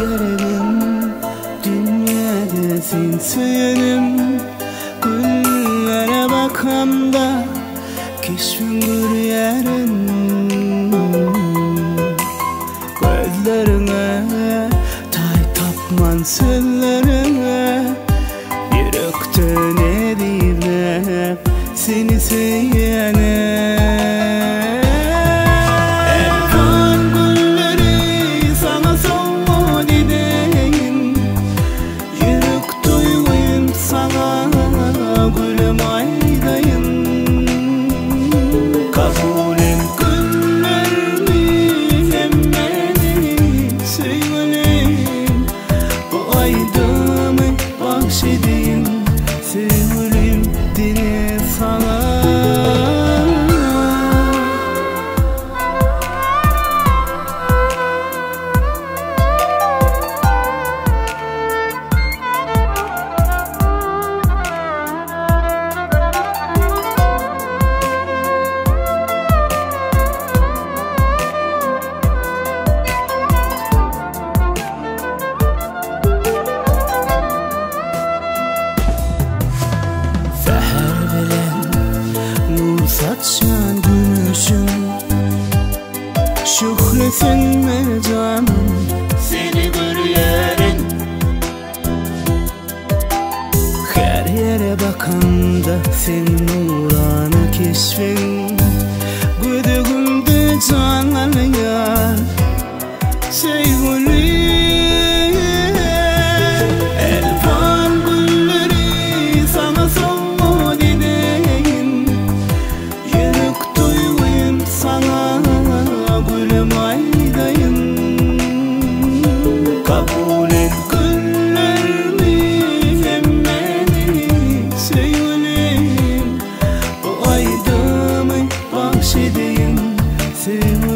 verelim dünyada sen söylenim. Güllere bakamda keşfin görüyerim. Gözlerine tay tapman sözlerine, yürekten edip seni sevene. Elvan gülleri sana son edeyim, yürek duyayım sana gülüm aydayım. Kabul et güllerimi hem beni sevgilim, bu aydamı bahşedeyim sevgilim dine sana. Saçan gülüşün şükretinme canım, seni görüyerin. Her yere bakanda senin nurana keşfin, güdüğümde canlanıyor sevgilim. Elvan gülleri sana son edeyim, yürek duyayım sana gülüm aydayım. Kabul et güllerimi hem beni sevgilim, bu aydamı bahşedeyim sevgilim.